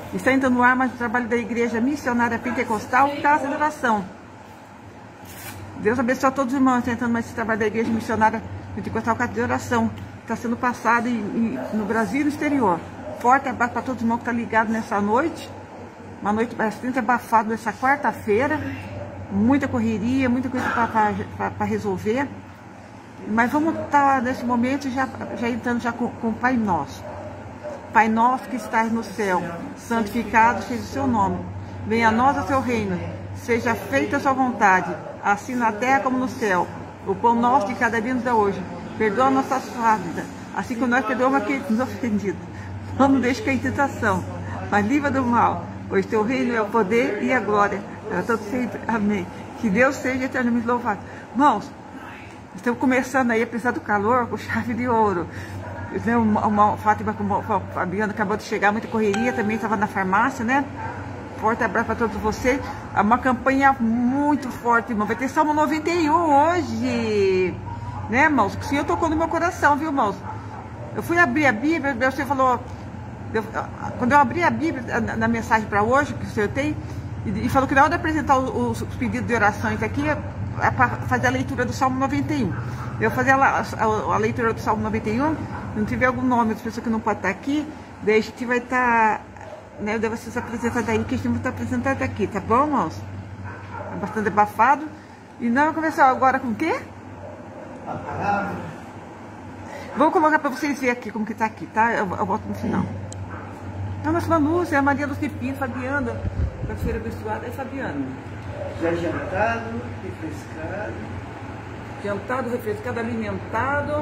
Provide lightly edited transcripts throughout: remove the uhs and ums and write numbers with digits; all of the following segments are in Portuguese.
Está entrando no ar mais o trabalho da Igreja Missionária Pentecostal Casa de Oração. Deus abençoe a todos os irmãos. Está entrando mais esse trabalho da Igreja Missionária Pentecostal Casa de Oração. Está sendo passado no Brasil e no exterior. Forte abraço para todos os irmãos que estão ligados nessa noite. Uma noite bastante abafada nessa quarta-feira. Muita correria, muita coisa para resolver. Mas vamos estar nesse momento já entrando já com o Pai Nosso. Pai nosso que estás no céu, santificado seja o seu nome. Venha a nós o seu reino. Seja feita a sua vontade, assim na terra como no céu. O pão nosso de cada dia nos dá hoje. Perdoa nossas faltas, assim como nós perdoamos aqueles que nos ofendido. Não nos deixe cair em tentação, mas livra do mal. Pois teu reino é o poder e a glória. Para todos sempre. Amém. Que Deus seja eternamente louvado. Irmãos, estamos começando aí, apesar do calor, com chave de ouro. Uma Fátima, como a Fabiana acabou de chegar, muita correria, também estava na farmácia, né? Forte abraço para todos vocês. É uma campanha muito forte, irmão. Vai ter Salmo 91 hoje, né, irmãos? O Senhor tocou no meu coração, viu, irmãos? Eu fui abrir a Bíblia, o Senhor falou, quando eu abri a Bíblia, na mensagem para hoje, que o Senhor tem, e falou que na hora de apresentar os pedidos de orações aqui, é para fazer a leitura do Salmo 91. Eu fazer a leitura do Salmo 91, se não tiver algum nome de pessoa que não pode estar aqui, daí a gente vai estar, né, eu devo se apresentar daí, que a gente vai estar apresentando aqui, tá bom, irmãos? É bastante abafado. E não, começar agora com o quê? A palavra. Vou colocar para vocês verem aqui como que tá aqui, tá? Eu volto no final. É a nossa Lúcia, a Maria Lúcia Pinto, Fabiana, quarta-feira abençoada, é Fabiana. Já jantado, refrescado. Jantado, refrescado, alimentado.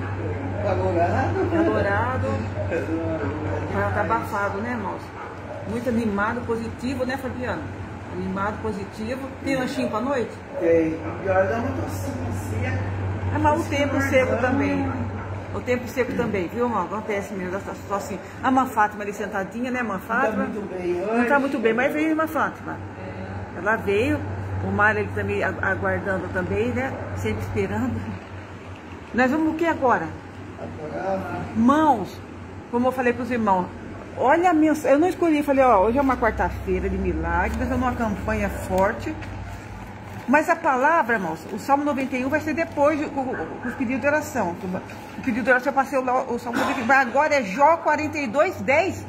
Calorado. Tá abafado, né, irmãos? Muito animado, positivo, né, Fabiana? Animado, positivo. Tem lanchinho pra noite? Tem. Pior dá uma tocinha seca. É, mas o tempo seco também. O tempo seco também, viu, irmão? Acontece mesmo, só assim. A Irmã Fátima ali sentadinha, né, Irmã Fátima? Não tá muito bem hoje. Não tá muito bem, mas veio a Irmã Fátima. Ela veio, o Mário ele também aguardando também, né? Sempre esperando. Nós vamos o que agora? Irmãos, como eu falei para os irmãos, olha a mensagem, eu não escolhi, falei, ó, hoje é uma quarta-feira de milagre, nós vamos numa campanha forte, mas a palavra, irmãos, o Salmo 91 vai ser depois com os pedidos de oração. O pedido de oração eu passei o Salmo 91, mas agora é Jó 42:10.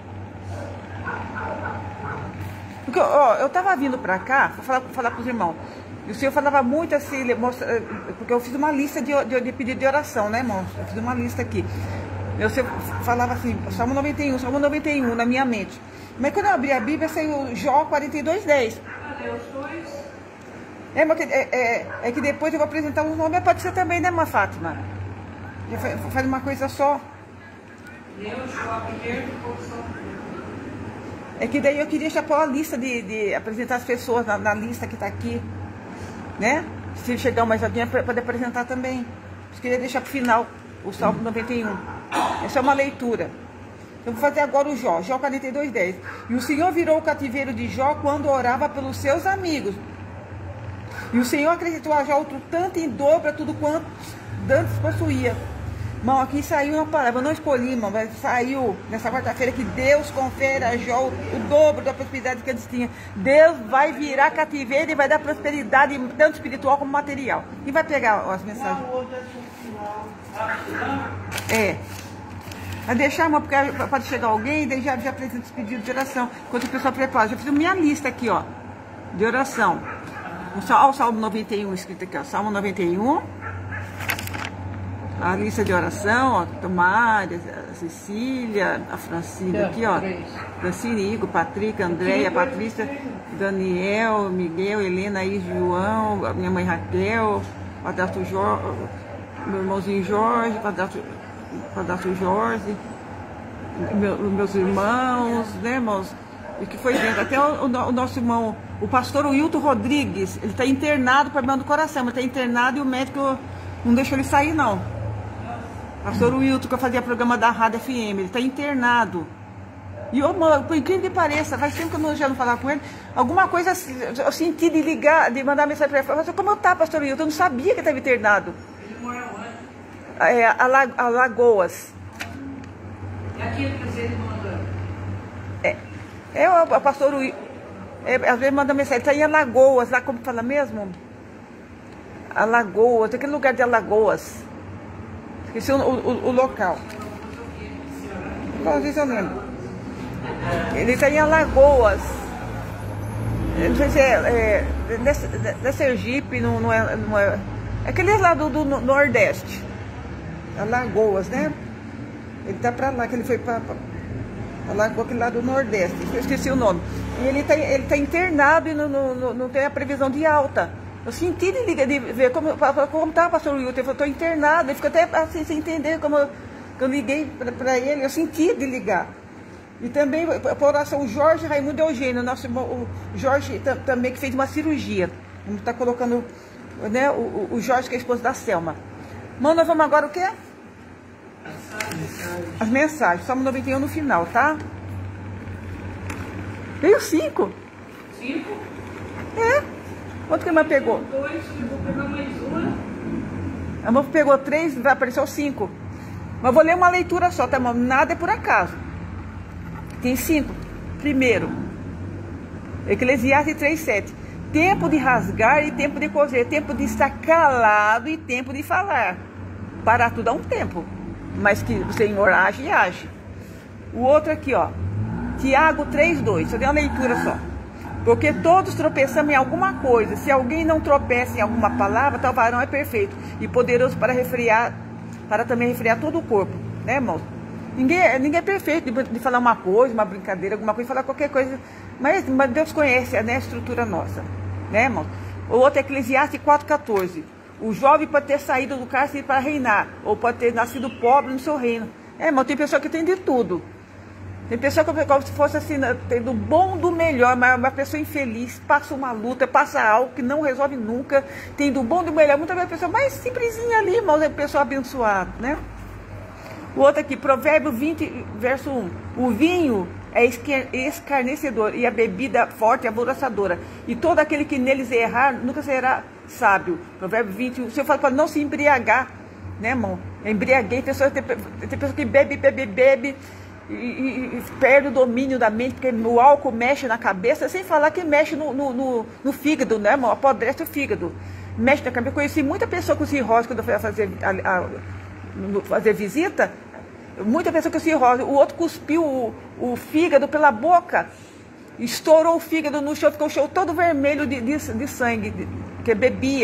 Porque, ó, eu tava vindo para cá, vou falar para os irmãos, e o Senhor falava muito assim, porque eu fiz uma lista de pedido de oração, né, irmãos? Eu fiz uma lista aqui. O Senhor falava assim, Salmo 91 na minha mente. Mas quando eu abri a Bíblia, saiu Jó 42:10. É que depois eu vou apresentar os nomes, pode ser também, né, Irmã Fátima? Já faz uma coisa só. É que daí eu queria já pôr a lista de apresentar as pessoas na lista que está aqui, né? Se chegar mais alguém, para poder apresentar também. Eu queria deixar para o final o Salmo 91. Essa é uma leitura. Eu vou fazer agora o Jó 42:10. E o Senhor virou o cativeiro de Jó quando orava pelos seus amigos. E o Senhor acrescentou a Jó outro tanto em dobro a tudo quanto antes possuía. Irmão, aqui saiu uma palavra, eu não escolhi, irmão, mas saiu nessa quarta-feira que Deus confere a Jó o dobro da prosperidade que antes tinha. Deus vai virar cativeiro e vai dar prosperidade, tanto espiritual como material. E vai pegar as mensagens. Vai deixar, irmão, porque pode chegar alguém e daí já apresenta os pedidos de oração. Enquanto o pessoal prepara, já fiz minha lista aqui, ó, de oração. Olha o Salmo 91 escrito aqui, ó, Salmo 91. A lista de oração, ó, Tomária, a Cecília, a Francine aqui, ó. Francine, Igor, Patrick, Andréia, Patrícia, Daniel, Miguel, Helena, Is, João, a minha mãe Raquel, Padrasto Jorge, meu irmãozinho Jorge, Padrasto Jorge, meus irmãos, né, irmãos? E que foi dentro. Até o nosso irmão, o pastor Wilton Rodrigues, ele está internado, problema do coração, mas está internado e o médico não deixou ele sair, não. Pastor Wilton, que eu fazia programa da Rádio FM, ele está internado. E eu, por incrível que pareça, faz tempo que eu já não falava com ele, alguma coisa eu senti de ligar, de mandar mensagem para ele. Eu falei, como eu tá, pastor Wilton? Eu não sabia que ele estava internado. Ele mora onde? Alagoas. É aquilo que você mandou. O pastor às vezes manda mensagem, está em Alagoas, lá como fala mesmo? Alagoas, aquele lugar de Alagoas. Esqueci o local. Não sei se eu lembro. Ele está em Alagoas. Não sei se é Sergipe, não é. É aquele lá do Nordeste. Alagoas, né? Ele tá pra lá, que ele foi pra Alagoas, aquele lá do Nordeste. Eu esqueci o nome. E ele tá internado e não tem a previsão de alta. Eu senti de ver como tá o pastor Wilton. Ele falou, tô internado. Ele ficou até assim, sem entender como eu liguei pra ele. Eu senti de ligar. E também, por oração, o Jorge Raimundo Eugênio, nosso irmão, o Jorge também, que fez uma cirurgia. A gente está colocando, né, o Jorge, que é a esposa da Selma. Mano, nós vamos agora o quê? As mensagens. Salmo 91 no final, tá? Veio 5. 5? É. Quanto que a irmã pegou? 2, eu vou pegar mais uma. A irmã pegou 3, vai aparecer o 5. Mas vou ler uma leitura só, tá, irmão? Nada é por acaso. Tem 5. Primeiro, Eclesiastes 3:7. Tempo de rasgar e tempo de coser. Tempo de estar calado e tempo de falar. Para tudo há um tempo. Mas que o Senhor age e age. O outro aqui, ó. Tiago 3:2. Só dei uma leitura só. Porque todos tropeçamos em alguma coisa. Se alguém não tropeça em alguma palavra, tal varão é perfeito e poderoso para também refriar todo o corpo. Né, irmãos? Ninguém é perfeito de falar uma coisa, uma brincadeira, alguma coisa, falar qualquer coisa. Mas Deus conhece, né, a estrutura nossa. Né, irmão? O outro é Eclesiastes 4:14. O jovem pode ter saído do cárcere para reinar, ou pode ter nascido pobre no seu reino. Irmão, tem pessoa que tem de tudo. Tem pessoa que como se fosse assim, tem do bom do melhor, mas uma pessoa infeliz, passa uma luta, passa algo que não resolve nunca. Tem do bom do melhor, muitas vezes a pessoa mais simplesinha ali, irmão, é pessoa abençoada, né? O outro aqui, Provérbio 20, verso 1. O vinho é escarnecedor e a bebida forte é aborrecedora. E todo aquele que neles errar nunca será sábio. Provérbio 20, o Senhor fala para não se embriagar, né, irmão? Embriaguei, tem pessoa que bebe e perde o domínio da mente, porque o álcool mexe na cabeça, sem falar que mexe no fígado, né, irmão? Apodrece o fígado. Mexe na cabeça. Eu conheci muita pessoa com cirrose quando eu fui fazer visita. Muita pessoa com cirrose. O outro cuspiu o fígado pela boca, estourou o fígado no chão, ficou o chão todo vermelho de sangue, que bebia,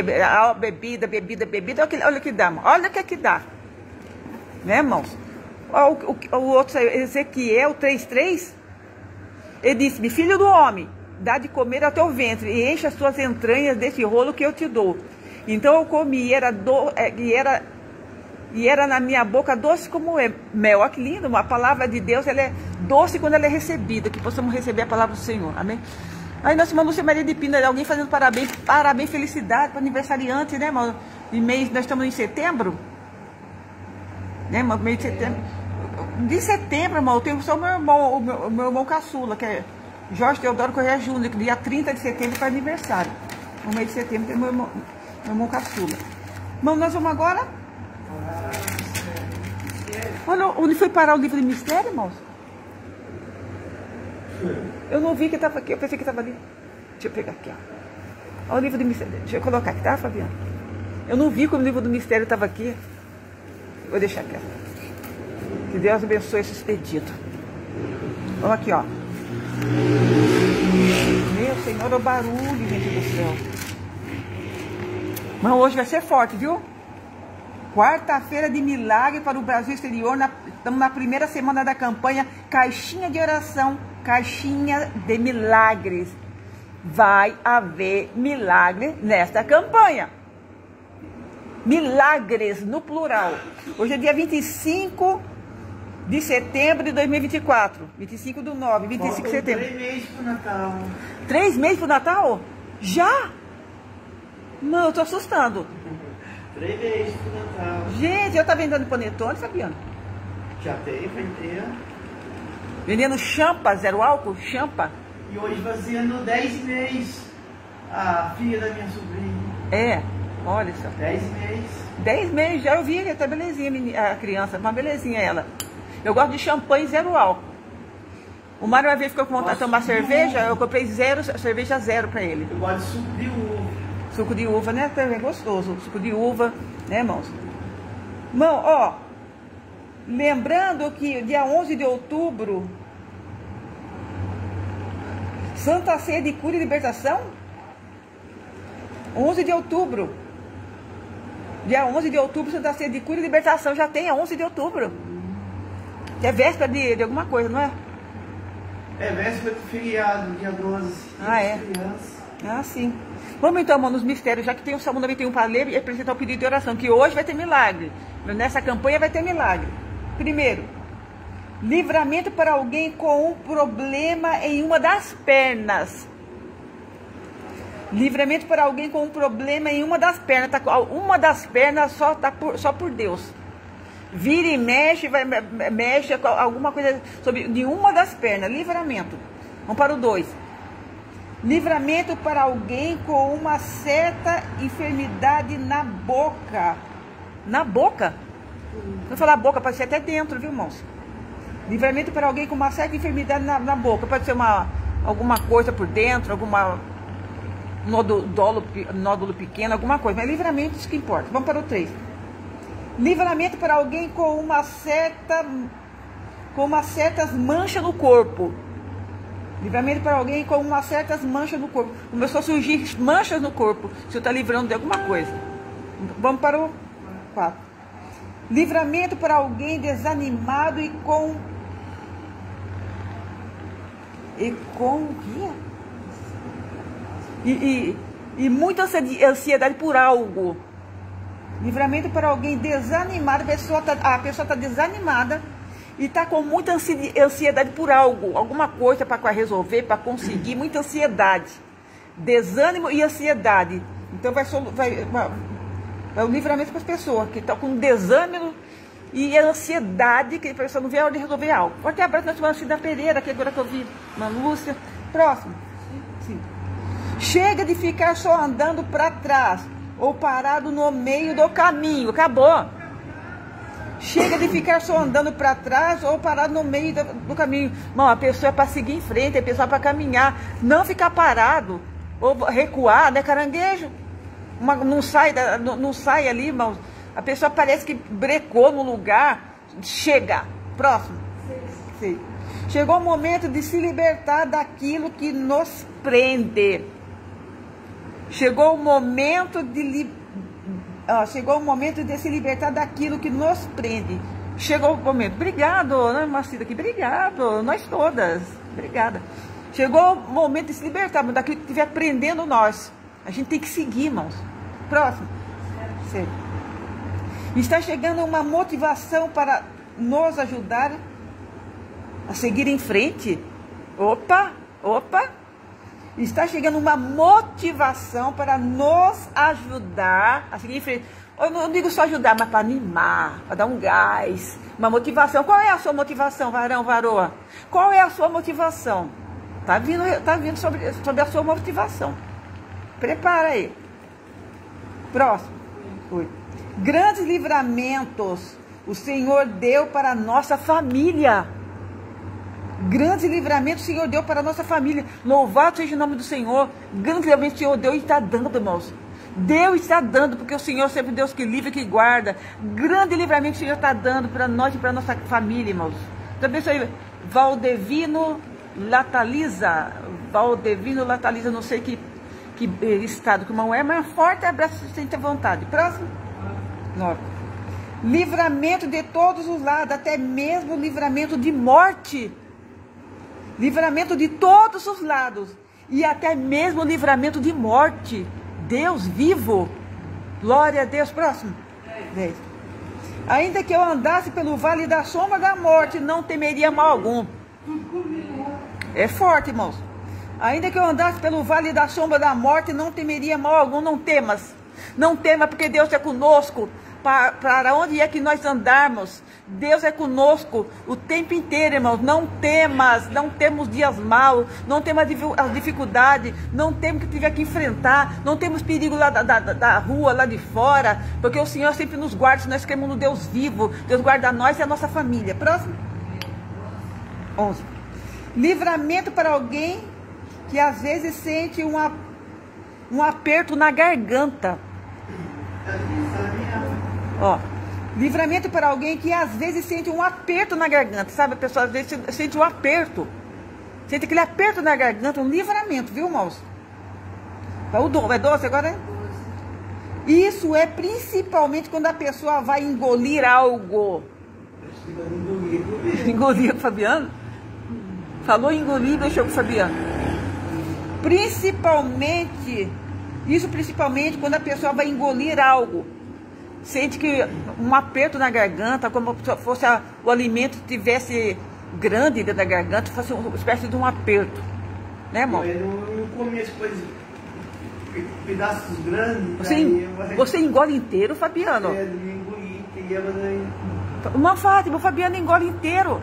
bebida. Olha o que dá, olha o que dá, né, irmãos? O outro, Ezequiel 3:3, ele disse: filho do homem, dá de comer ao teu ventre e enche as tuas entranhas desse rolo que eu te dou. Então eu comi e era na minha boca doce como mel. Olha que lindo, a palavra de Deus, ela é doce quando ela é recebida, que possamos receber a palavra do Senhor, amém? Aí nossa irmã Lúcia Maria de Pina, alguém fazendo parabéns, felicidade para o aniversariante, né, irmão? De mês, nós estamos em setembro, né, irmão? Mês de setembro. De setembro, irmão, eu tenho só o meu irmão caçula, que é Jorge Teodoro Correia Júnior, que dia 30 de setembro para aniversário. No mês de setembro tem meu irmão caçula. Irmão, nós vamos agora. Olha onde foi parar o livro de mistério, irmãos. Eu não vi que estava aqui, eu pensei que estava ali. Deixa eu pegar aqui, ó. Olha o livro de mistério. Deixa eu colocar aqui, tá, Fabiana? Eu não vi como o livro do mistério estava aqui. Vou deixar aqui, ó. Que Deus abençoe esse expedito. Vamos aqui, ó. Meu Senhor, o barulho, gente do céu. Mas hoje vai ser forte, viu? Quarta-feira de milagre para o Brasil exterior. Estamos na primeira semana da campanha Caixinha de Oração, Caixinha de Milagres. Vai haver milagre nesta campanha. Milagres no plural. Hoje é dia 25 de setembro de 2024. 25/9, 25 de setembro. 3 meses pro Natal. 3 meses pro Natal? Já? Não, eu tô assustando. 3 meses pro Natal. Gente, eu tá vendendo panetone, Fabiano? Já tem, vai ter. Vendendo champa, zero álcool, champa. E hoje fazendo 10 meses. A filha da minha sobrinha. É, olha só. 10 meses. 10 meses já, eu vi que tá belezinha a criança, uma belezinha ela. Eu gosto de champanhe zero álcool. O Mário uma vez ficou com vontade de tomar cerveja, eu comprei cerveja zero para ele. Eu gosto de suco de uva. Suco de uva, né? Também é gostoso. Suco de uva, né, irmãos? Irmão, ó, lembrando que dia 11 de outubro, Santa Ceia de Cura e Libertação, 11 de outubro. Dia 11 de outubro, Santa Ceia de Cura e Libertação. Já tem a 11 de outubro. Que é véspera de alguma coisa, não é? É véspera de feriado, dia 12. Ah, é? Ah, sim. Vamos então, irmão, nos mistérios, já que tem o Salmo 91 para ler e apresentar o pedido de oração, que hoje vai ter milagre. Nessa campanha vai ter milagre. Primeiro, livramento para alguém com um problema em uma das pernas. Livramento para alguém com um problema em uma das pernas. Uma das pernas só por Deus. Vira e mexe, mexe com alguma coisa de uma das pernas. Livramento. Vamos para o 2. Livramento para alguém com uma certa enfermidade na boca. Na boca? Vou falar boca, pode ser até dentro, viu, irmãos? Livramento para alguém com uma certa enfermidade na boca. Pode ser alguma coisa por dentro, alguma nódulo pequeno, alguma coisa. Mas livramento, isso que importa. Vamos para o 3. Livramento para alguém com umas certas manchas no corpo. Livramento para alguém com umas certas manchas no corpo. Começou a surgir manchas no corpo. O Senhor está livrando de alguma coisa. Vamos para o 4. Livramento para alguém desanimado e com o quê? E muita ansiedade por algo. Livramento para alguém desanimado. A pessoa está desanimada e está com muita ansiedade por algo. Alguma coisa para resolver, para conseguir. Muita ansiedade. Desânimo e ansiedade. Então vai o livramento para as pessoas que estão com desânimo e ansiedade, que a pessoa não vê a hora de resolver algo. Forte abraço, nós chamamos da Pereira, que agora que eu vi, uma Lúcia. Próximo. Sim. Chega de ficar só andando para trás ou parado no meio do caminho. Acabou. Chega de ficar só andando para trás ou parado no meio do caminho. Não, a pessoa é para seguir em frente, a pessoa é para caminhar. Não ficar parado ou recuar, né, caranguejo? Não sai ali, irmãos. A pessoa parece que brecou no lugar. Chega. Próximo. Sim. Chegou o momento de se libertar daquilo que nos prende. Chegou o momento de se libertar daquilo que nos prende. Chegou o momento. Obrigado, né, Marcida aqui. Obrigado. Nós todas. Obrigada. Chegou o momento de se libertar daquilo que estiver prendendo nós. A gente tem que seguir, irmãos. Próximo. Sim. Está chegando uma motivação para nos ajudar a seguir em frente. Opa. Está chegando uma motivação para nos ajudar a seguir em frente. Eu não digo só ajudar, mas para animar, para dar um gás. Uma motivação. Qual é a sua motivação, varão, varoa? Qual é a sua motivação? Tá vindo sobre a sua motivação. Prepara aí. Próximo. Oi. Grandes livramentos o Senhor deu para a nossa família. Grandes livramentos o Senhor deu para a nossa família. Louvado seja o nome do Senhor. Grandes livramentos o Senhor deu e está dando, irmãos. Deus está dando, porque o Senhor é sempre Deus que livra e que guarda. Grande livramento o Senhor está dando para nós e para a nossa família, irmãos. Então, pessoal, Valdevino Lataliza, não sei que estado que o irmão é, mas forte abraço, sente à vontade. Próximo. 9. Livramento de todos os lados, até mesmo livramento de morte. Livramento de todos os lados. E até mesmo livramento de morte. Deus vivo. Glória a Deus. Próximo. 10. Ainda que eu andasse pelo vale da sombra da morte, não temeria mal algum. É forte, irmãos. Ainda que eu andasse pelo vale da sombra da morte, não temeria mal algum. Não temas. Não tema, porque Deus é conosco. Para onde é que nós andarmos, Deus é conosco o tempo inteiro, irmãos. Não temas, não temos dias maus, não temos as dificuldades, não temos que tiver que enfrentar, não temos perigo lá da rua, lá de fora, porque o Senhor sempre nos guarda. Se nós cremos no Deus vivo, Deus guarda nós e a nossa família. Próximo. 11. Livramento para alguém que às vezes sente um aperto na garganta. Ó, livramento para alguém que às vezes sente um aperto na garganta. Sabe, a pessoa às vezes sente um aperto. Sente aquele aperto na garganta, um livramento, viu, moço? É doce agora, hein? Isso é principalmente quando a pessoa vai engolir algo. Engolir o Fabiano? Falou engolir, deixou com o Fabiano. Principalmente principalmente quando a pessoa vai engolir algo. Sente que um aperto na garganta, como se fosse o alimento tivesse grande dentro da garganta, fosse uma espécie de um aperto. Né, amor? Eu não comi as coisas, pedaços grandes. Você engole inteiro, Fabiano? Eu engoli inteiro, mas... Uma Fátima, o Fabiano engole inteiro.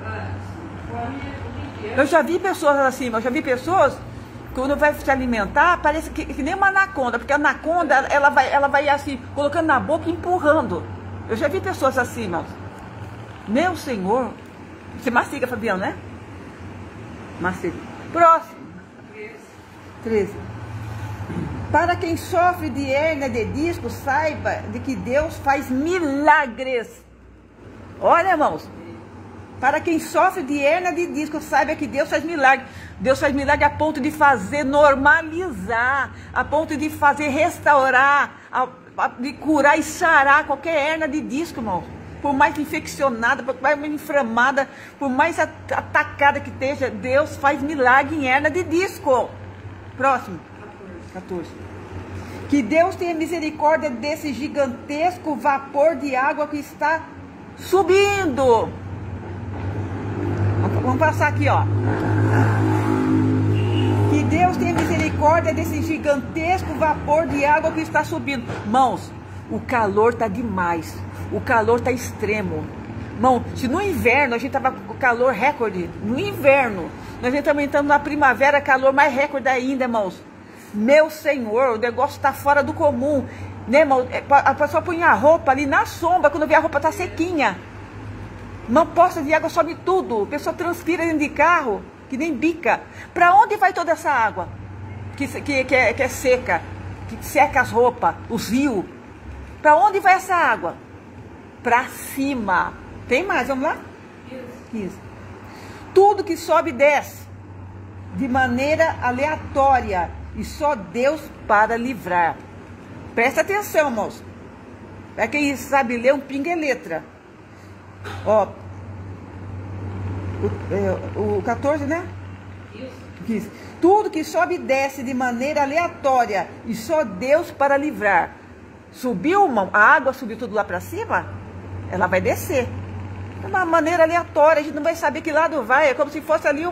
Eu já vi pessoas assim, quando vai se alimentar, parece que nem uma anaconda, porque a anaconda, ela vai assim, colocando na boca e empurrando. Eu já vi pessoas assim, irmãos. Meu Senhor. Você mastiga, Fabiano, né? Mastiga. Próximo. 13. Para quem sofre de hérnia de disco, saiba de que Deus faz milagres. Olha, irmãos. Para quem sofre de hérnia de disco, saiba que Deus faz milagre. Deus faz milagre a ponto de fazer normalizar, a ponto de fazer restaurar, de curar e sarar qualquer hérnia de disco, irmão. Por mais infeccionada, por mais inflamada, por mais atacada que esteja, Deus faz milagre em hérnia de disco. Próximo. 14. Que Deus tenha misericórdia desse gigantesco vapor de água que está subindo. Vamos passar aqui, ó. Que Deus tenha misericórdia desse gigantesco vapor de água que está subindo. Irmãos, o calor está demais. O calor está extremo. Irmão, se no inverno a gente estava com calor recorde, no inverno, nós também estamos na primavera, calor mais recorde ainda, irmãos. Meu Senhor, o negócio está fora do comum. Né, irmão? A pessoa põe a roupa ali na sombra, quando vê a roupa está sequinha. Não poça de água, sobe tudo. A pessoa transpira dentro de carro, que nem bica. Para onde vai toda essa água? Que é seca, que seca as roupas, os rios. Para onde vai essa água? Para cima. Tem mais, vamos lá? Isso. Tudo que sobe e desce, de maneira aleatória, e só Deus para livrar. Presta atenção, moço. Para quem sabe ler, um pinga é letra. Ó, o 14, né? Isso. Tudo que sobe e desce de maneira aleatória, e só Deus para livrar. Subiu, a água subiu tudo lá para cima, ela vai descer. De uma maneira aleatória, a gente não vai saber que lado vai. É como se fosse ali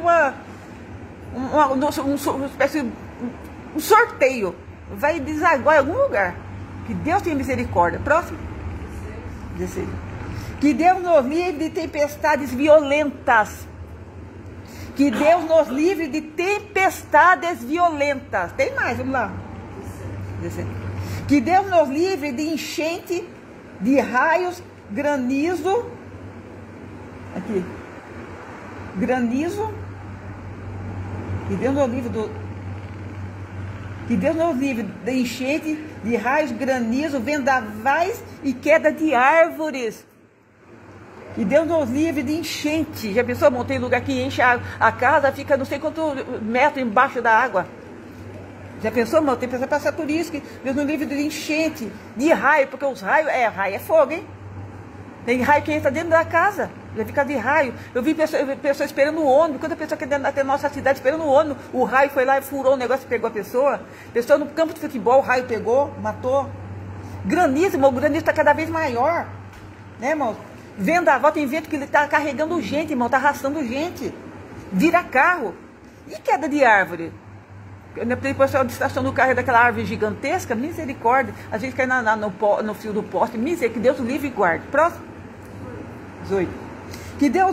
um sorteio. Vai desaguar em algum lugar. Que Deus tenha misericórdia. Próximo. 16. Que Deus nos livre de tempestades violentas. Que Deus nos livre de tempestades violentas. Tem mais, vamos lá. 16. Que Deus nos livre de enchente, de raios, granizo. Aqui. Granizo. Que Deus nos livre Que Deus nos livre de enchente, de raios, granizo, vendavais e queda de árvores. Que Deus nos livre de enchente. Já pensou, irmão, tem lugar que enche a casa, fica não sei quanto metro embaixo da água. Já pensou, irmão? Tem pessoa que passar por isso, que Deus nos livre de enchente, de raio, porque os raios, raio é fogo, hein? Tem raio que entra dentro da casa, já fica de raio. Eu vi pessoa esperando o ônibus, quando a pessoa quer dentro da nossa cidade esperando o ônibus, o raio foi lá e furou o negócio e pegou a pessoa. Pessoa no campo de futebol, o raio pegou, matou. Granizo, irmão, o granizo está cada vez maior, né, irmão? Vendaval, tem vento que ele está carregando gente, irmão, está arrastando gente. Vira carro. E queda de árvore? Depois a distração do carro é daquela árvore gigantesca, misericórdia. A gente cai no fio do poste, misericórdia, que Deus livre e guarde. Próximo. 18. Que Deus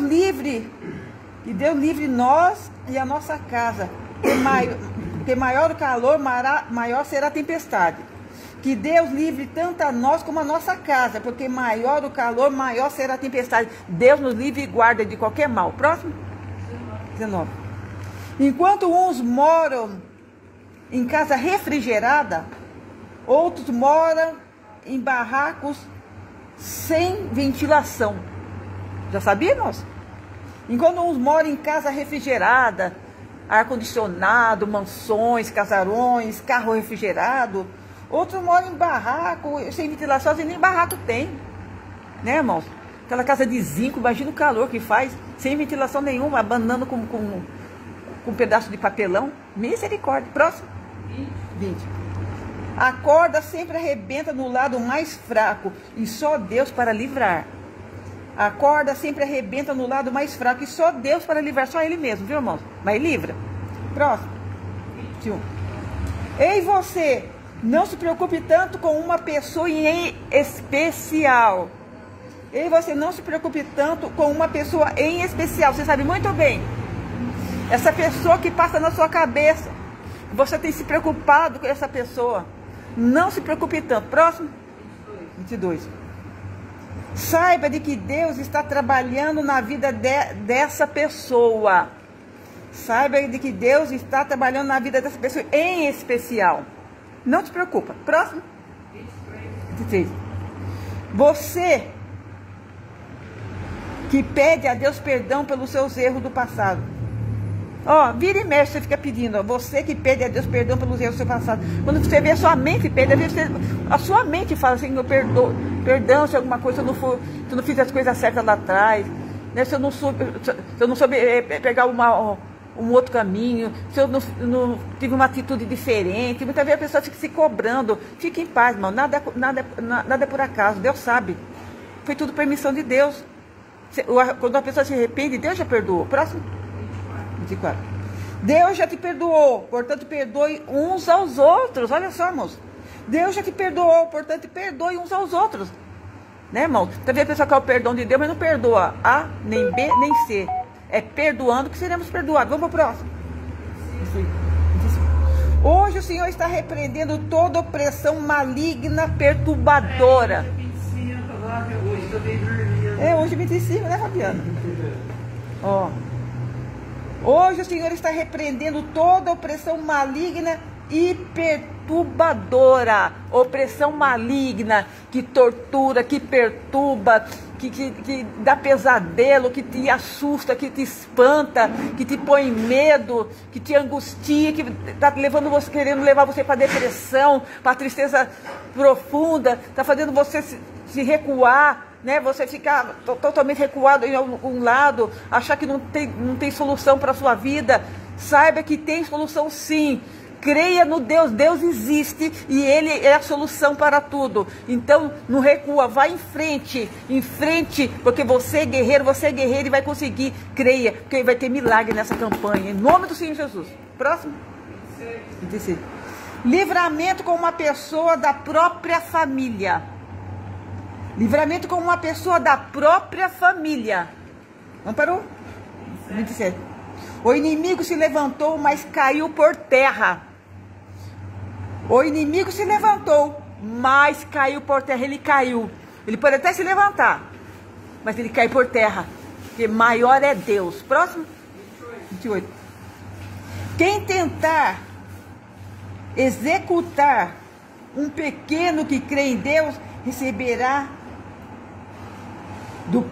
livre nós e a nossa casa. Que maior o calor, maior será a tempestade. Que Deus livre tanto a nós como a nossa casa, porque maior o calor, maior será a tempestade. Deus nos livre e guarda de qualquer mal. Próximo. 19. Enquanto uns moram em casa refrigerada, outros moram em barracos sem ventilação. Já sabíamos? Enquanto uns moram em casa refrigerada, ar-condicionado, mansões, casarões, carro refrigerado, outros moram em barraco sem ventilação, e nem barraco tem, né, irmãos? Aquela casa de zinco, imagina o calor que faz, sem ventilação nenhuma, abanando com um pedaço de papelão. Misericórdia. Próximo. 20. A corda sempre arrebenta no lado mais fraco, e só Deus para livrar. A corda sempre arrebenta no lado mais fraco, e só Deus para livrar, só Ele mesmo, viu, irmãos? Mas livra. Próximo. 21. Ei, você, não se preocupe tanto com uma pessoa em especial. Ei, você, não se preocupe tanto com uma pessoa em especial. Você sabe muito bem. Essa pessoa que passa na sua cabeça. Você tem se preocupado com essa pessoa. Não se preocupe tanto. Próximo. 22. Saiba de que Deus está trabalhando na vida dessa pessoa. Saiba de que Deus está trabalhando na vida dessa pessoa em especial. Não te preocupa. Próximo. 23. Você que pede a Deus perdão pelos seus erros do passado. Ó, vira e mexe, você fica pedindo. Ó, você que pede a Deus perdão pelos erros do seu passado. Quando você vê a sua mente pede, às vezes a sua mente fala assim, perdão se alguma coisa, se eu não fiz as coisas certas lá atrás, né? Se eu não soube pegar um outro caminho, se eu não tive uma atitude diferente. Muitas vezes a pessoa fica se cobrando. Fique em paz, irmão. Nada é por acaso. Deus sabe. Foi tudo permissão de Deus. Quando a pessoa se arrepende, Deus já perdoou. Próximo. 24. Deus já te perdoou, portanto perdoe uns aos outros. Olha só, irmãos. Deus já te perdoou, portanto perdoe uns aos outros. Né, irmão? Talvez a pessoa quer o perdão de Deus, mas não perdoa A, nem B, nem C. É perdoando que seremos perdoados. Vamos para o próximo. Hoje o Senhor está repreendendo toda opressão maligna, perturbadora. Hoje 25, né, Fabiana? Ó. Hoje o Senhor está repreendendo toda opressão maligna e perturbadora. Opressão maligna que tortura, que perturba, que dá pesadelo, que te assusta, que te espanta, que te põe medo, que te angustia, que está levando você, querendo levar você para depressão, para tristeza profunda, está fazendo você se recuar, né? Você ficar totalmente recuado em algum lado, achar que não tem solução para a sua vida. Saiba que tem solução sim. Creia no Deus, Deus existe e Ele é a solução para tudo. Então não recua, vai em frente, porque você é guerreiro e vai conseguir. Creia, porque vai ter milagre nessa campanha, em nome do Senhor Jesus. Próximo. 26. Livramento com uma pessoa da própria família. Livramento com uma pessoa da própria família. Vamos para o 27. O inimigo se levantou, mas caiu por terra. O inimigo se levantou, mas caiu por terra. Ele caiu. Ele pode até se levantar, mas ele cai por terra. Porque maior é Deus. Próximo. 28. Quem tentar executar um pequeno que crê em Deus, receberá dos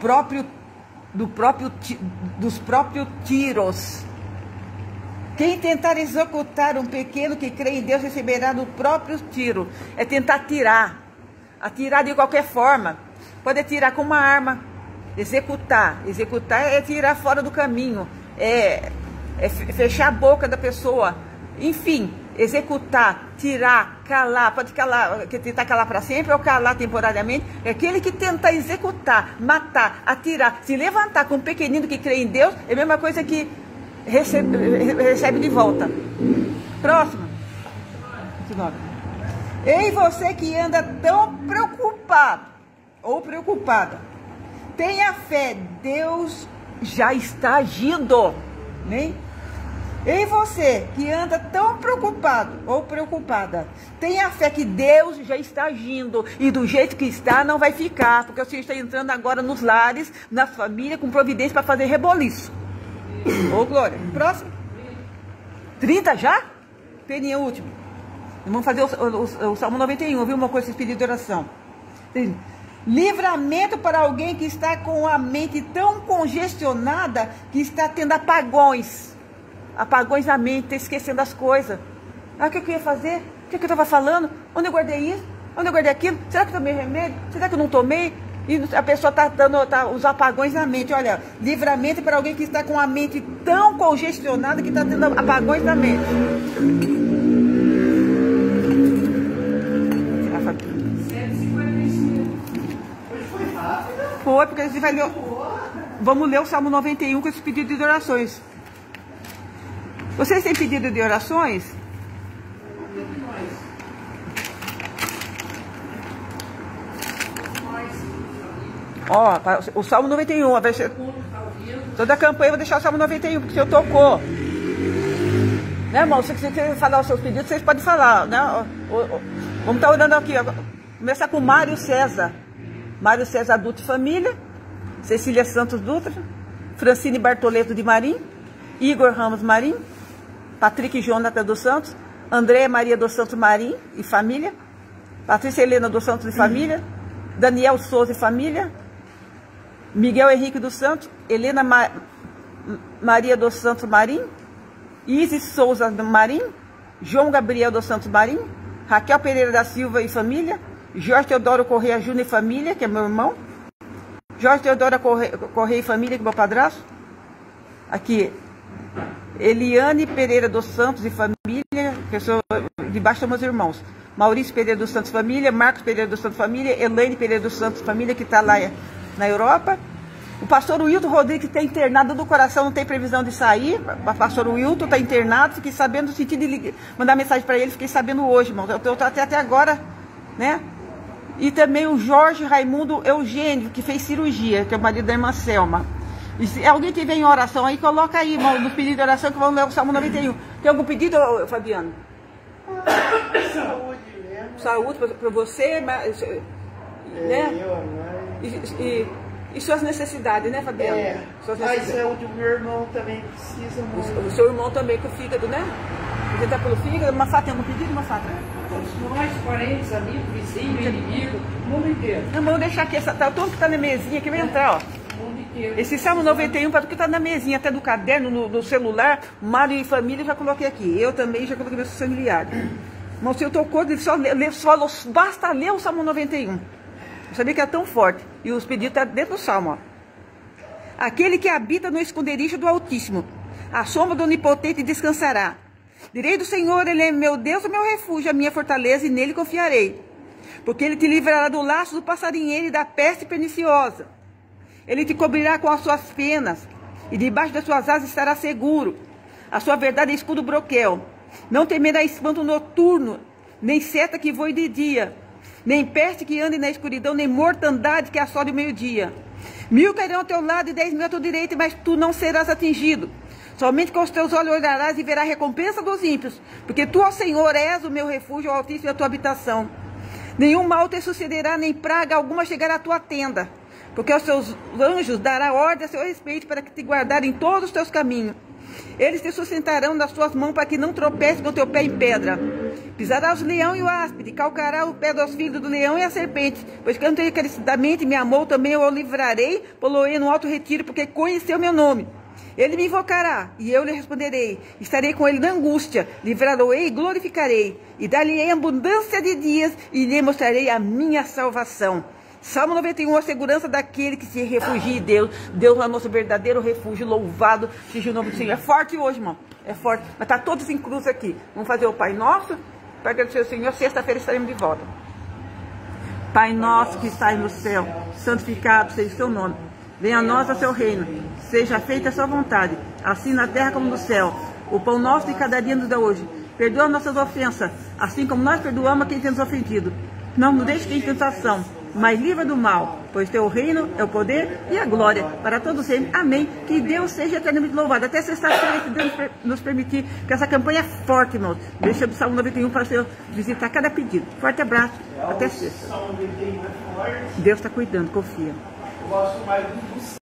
próprios tiros. Quem tentar executar um pequeno que crê em Deus, receberá do próprio tiro. É tentar atirar de qualquer forma. Pode atirar com uma arma. Executar é tirar fora do caminho, é fechar a boca da pessoa. Enfim, executar, tirar, calar, pode calar, tentar calar para sempre ou calar temporariamente. É aquele que tenta executar, matar, atirar, se levantar com um pequenino que crê em Deus, é a mesma coisa que recebe de volta. Próximo. 29. Ei, você que anda tão preocupado ou preocupada, tenha fé, Deus já está agindo, né? Ei, você que anda tão preocupado ou preocupada, tenha fé que Deus já está agindo e do jeito que está não vai ficar, porque o Senhor está entrando agora nos lares, nas famílias, com providência para fazer reboliço. Ô, Glória. Próximo. 30 já? Peninha, último. Vamos fazer o Salmo 91, viu? Uma coisa, esse pedido de oração. Livramento para alguém que está com a mente tão congestionada que está tendo apagões. Apagões na mente, está esquecendo as coisas. Ah, o que eu ia fazer? O que eu estava falando? Onde eu guardei isso? Onde eu guardei aquilo? Será que eu tomei remédio? Será que eu não tomei? E a pessoa está dando os apagões na mente. Olha, livramento para alguém que está com a mente tão congestionada que está tendo apagões na mente. 7h55. Hoje foi rápido. Foi, porque a gente vai ler. Vamos ler o Salmo 91 com esse pedido de orações. Vocês têm pedido de orações? Ó, o Salmo 91, vai ser... Toda a campanha eu vou deixar o Salmo 91, porque o senhor tocou. Né, irmão? Se você quiser falar os seus pedidos, vocês podem falar, né? Vamos estar orando aqui, ó. Começar com Mário César. Mário César Dutra e família. Cecília Santos Dutra. Francine Bartoleto de Marim. Igor Ramos Marim. Patrick Jonathan dos Santos. Andréia Maria dos Santos Marim e família. Patrícia Helena dos Santos e família. Daniel Souza e família. Miguel Henrique dos Santos, Helena Maria dos Santos Marim, Isis Souza Marim, João Gabriel dos Santos Marim, Raquel Pereira da Silva e família, Jorge Teodoro Correia Júnior e família, que é meu irmão, Jorge Teodoro Correia e família, que é meu padrasto, aqui, Eliane Pereira dos Santos e família, que eu sou debaixo dos meus irmãos, Maurício Pereira dos Santos família, Marcos Pereira dos Santos família, Elaine Pereira dos Santos família, que está lá na Europa. O pastor Wilton Rodrigues está internado do coração, não tem previsão de sair. O pastor Wilton está internado, fiquei sabendo, no sentido de mandar mensagem para ele, fiquei sabendo hoje, irmão. Eu estou até agora, né? E também o Jorge Raimundo Eugênio, que fez cirurgia, que é o marido da irmã Selma. E se alguém tiver em oração aí, coloca aí, irmão, nos pedidos de oração, que vamos ler o Salmo 91. Tem algum pedido, Fabiano? Saúde mesmo. Saúde para você, mas, né? E suas necessidades, né, Fabiano? Suas necessidades. A saúde do meu irmão também precisa muito. O seu irmão também com o fígado, né? Ele tá pelo fígado. Mafá, tem algum pedido, Mafá? Todos nós, parentes, amigos, vizinhos, inimigos, o mundo inteiro. Não, vamos deixar aqui, todo que tá na mesinha aqui vai entrar, ó. O mundo inteiro. Esse Salmo 91, para tudo que tá na mesinha, até do caderno, no celular, Mário e família, já coloquei aqui. Eu também já coloquei meus familiares. Mas se eu tocou, basta ler o Salmo 91. Eu sabia que era tão forte. E os pedidos estão dentro do Salmo, ó. Aquele que habita no esconderijo do Altíssimo, a sombra do Onipotente descansará. Direi do Senhor, Ele é meu Deus, o meu refúgio, a minha fortaleza, e nele confiarei. Porque Ele te livrará do laço do passarinheiro e da peste perniciosa. Ele te cobrirá com as suas penas, e debaixo das suas asas estará seguro. A sua verdade é escudo broquel. Não temerá espanto noturno, nem seta que voe de dia, nem peste que ande na escuridão, nem mortandade que assole o meio-dia. 1000 cairão ao teu lado e 10.000 à tua direita, mas tu não serás atingido. Somente com os teus olhos olharás e verás a recompensa dos ímpios, porque tu, ó Senhor, és o meu refúgio, o Altíssimo, a tua habitação. Nenhum mal te sucederá, nem praga alguma chegará à tua tenda, porque aos teus anjos dará ordem a seu respeito para que te guardarem em todos os teus caminhos. Eles te sustentarão nas suas mãos para que não tropece com o teu pé em pedra. Pisarás o leão e o áspide, calcará o pé dos filhos do leão e a serpente. Pois que encarecidamente me amou, também eu o livrarei, poloei no alto retiro, porque conheceu meu nome. Ele me invocará, e eu lhe responderei. Estarei com ele na angústia, livrá-lo-ei e glorificarei. E dar-lhe-ei abundância de dias, e lhe mostrarei a minha salvação. Salmo 91, a segurança daquele que se refugia em Deus. Deus é o nosso verdadeiro refúgio, louvado seja o nome do Senhor. É forte hoje, irmão, é forte. Mas está todos em cruz aqui. Vamos fazer o Pai Nosso, para agradecer ao Senhor. Sexta-feira estaremos de volta. Pai nosso que estás no céu, santificado seja o seu nome. Venha a nós o seu reino. Seja feita a sua vontade, assim na terra como no céu. O pão nosso de cada dia nos dá hoje. Perdoa nossas ofensas, assim como nós perdoamos a quem tem nos ofendido. Não nos deixe cair em tentação, mas livra do mal, pois teu reino é o poder e a glória para todos sempre. Amém. Que Deus seja eternamente louvado. Até sexta-feira, se Deus nos permitir, que essa campanha é forte, irmãos. Deixa o Salmo 91 para você visitar cada pedido. Forte abraço. Até sexta. Deus está cuidando, confia. Eu gosto mais do